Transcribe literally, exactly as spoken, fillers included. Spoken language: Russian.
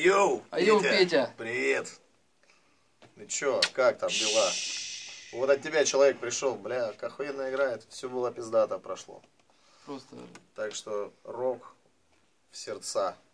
Йоу, А йоу, Петя. Привет. Ну чё, как там дела? Вот от тебя человек пришел, бля, как охуенно играет. Все было пиздато прошло. Просто. Так что рок в сердца.